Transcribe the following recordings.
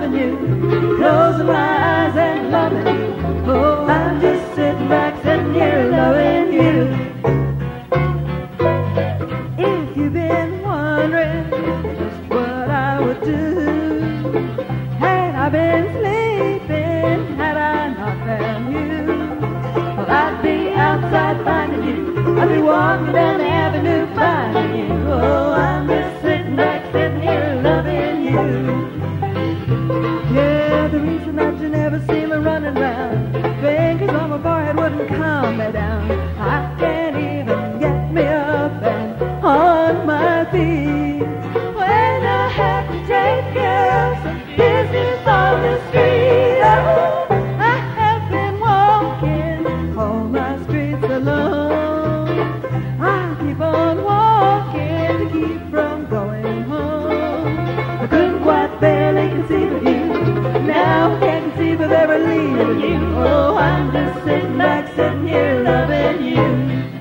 loving you, closing my eyes and loving you. Oh, I'm just sitting back, sitting here loving you. If you've been wondering just what I would do, had I been sleeping, had I not found you, well, I'd be outside finding you, I'd be walking down the avenue finding you. Oh, I'm just sitting back, sitting here loving you. Yeah, the reason that you never see me running round, fingers on my forehead wouldn't calm me down. I can't even get me up and on my feet when I have to take care of some business on the street. Oh, I have been walking all my streets alone. I keep on walking to keep from going home. I couldn't quite barely conceive of you, now I can't conceive of ever leaving you. Oh, I'm just sitting back, sitting here loving you.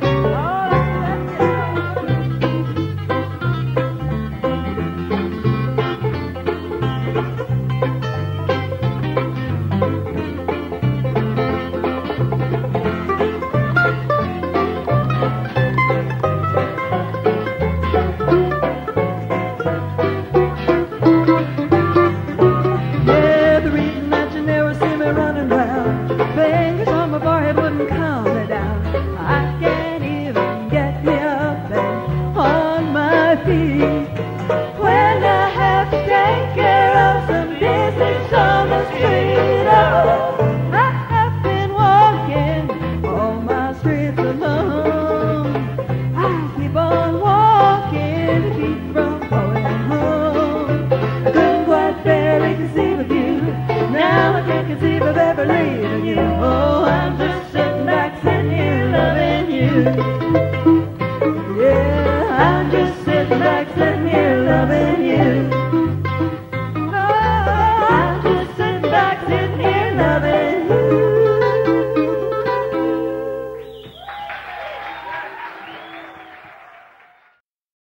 Fingers on my forehead wouldn't calm me down. I can't even get me up and on my feet when I have to take care of some business on the street. Oh, I have been walking all my streets alone. I keep on walking to keep from going home. I couldn't quite barely conceive of you, now I can't conceive of ever leaving you. Oh,